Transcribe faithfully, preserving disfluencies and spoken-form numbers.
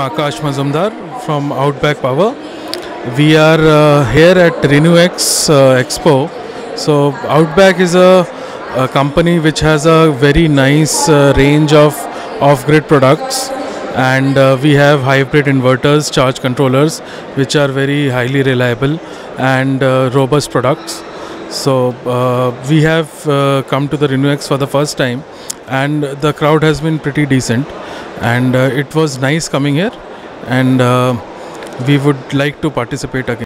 Akash Mazumdar from Outback Power. We are uh, here at RenewX uh, Expo. So Outback is a, a company which has a very nice uh, range of off-grid products, and uh, we have hybrid inverters, charge controllers, which are very highly reliable and uh, robust products. So uh, we have uh, come to the RenewX for the first time, and the crowd has been pretty decent, and uh, it was nice coming here, and uh, we would like to participate again.